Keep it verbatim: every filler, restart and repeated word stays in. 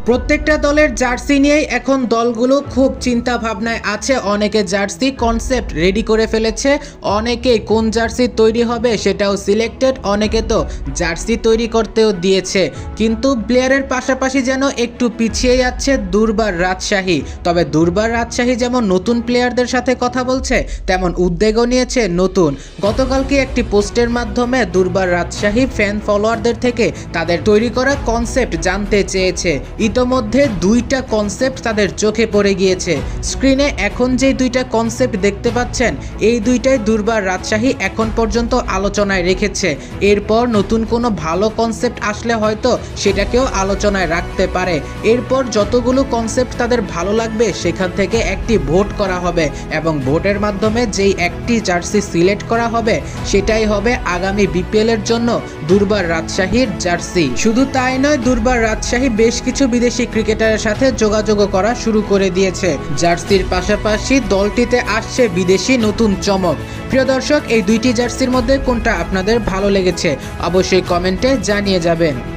প্রত্যেকটা দলের জার্সি নিয়েই এখন দলগুলো খুব চিন্তা ভাবনায় আছে। অনেকে জার্সি কনসেপ্ট রেডি করে ফেলেছে, অনেকে কোন জার্সি তৈরি হবে সেটাও সিলেক্টেড, অনেকে তো জার্সি তৈরি করতেও দিয়েছে। কিন্তু প্লেয়ারের পাশাপাশি যেন একটু পিছিয়ে যাচ্ছে দুর্বার রাজশাহী। তবে দুর্বার রাজশাহী যেমন নতুন প্লেয়ারদের সাথে কথা বলছে, তেমন উদ্যোগও নিয়েছে নতুন। গতকালকে একটি পোস্টের মাধ্যমে দুর্বার রাজশাহী ফ্যান ফলোয়ারদের থেকে তাদের তৈরি করা কনসেপ্ট জানতে চেয়েছে। ইতোমধ্যে দুইটা কনসেপ্ট তাদের চোখে পড়ে গিয়েছে। স্ক্রিনে এখন যে দুইটা কনসেপ্ট দেখতে পাচ্ছেন, এই দুইটাই দুর্বার রাজশাহী এখন পর্যন্ত আলোচনায় রেখেছে। এরপর নতুন কোনো ভালো কনসেপ্ট আসলে হয়তো সেটাকেও আলোচনায় রাখতে পারে। এরপর যতগুলো কনসেপ্ট তাদের ভালো লাগবে সেখান থেকে একটি ভোট করা হবে এবং ভোটের মাধ্যমে যেই একটি জার্সি সিলেক্ট করা হবে সেটাই হবে আগামী বিপিএল এর জন্য দুর্বার রাজশাহীর জার্সি। শুধু তাই নয়, দুর্বার রাজশাহী বেশ কিছু বিদেশি ক্রিকেটারের সাথে যোগাযোগ করা শুরু করে দিয়েছে। জার্সির পাশাপাশি দলটিতে আসছে বিদেশি নতুন চমক। প্রিয় দর্শক, এই দুইটি জার্সির মধ্যে কোনটা আপনাদের ভালো লেগেছে অবশ্যই কমেন্টে জানিয়ে যাবেন।